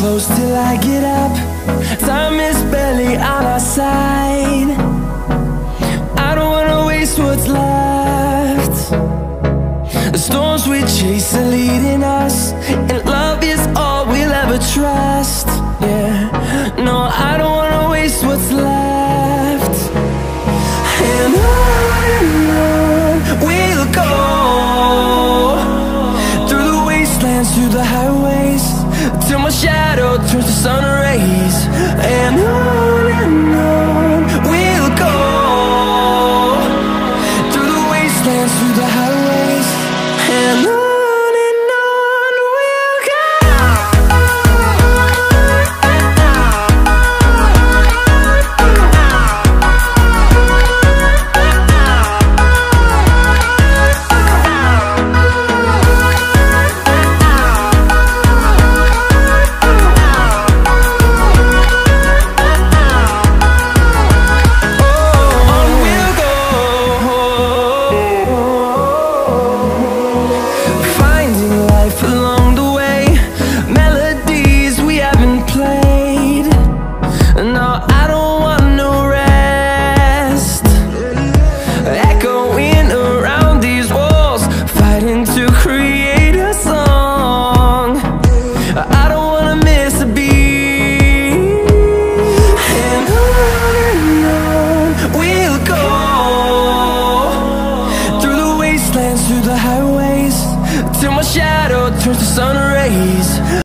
close till I get up. Time is barely on our side. I don't wanna waste what's left. The storms we chase are leading us.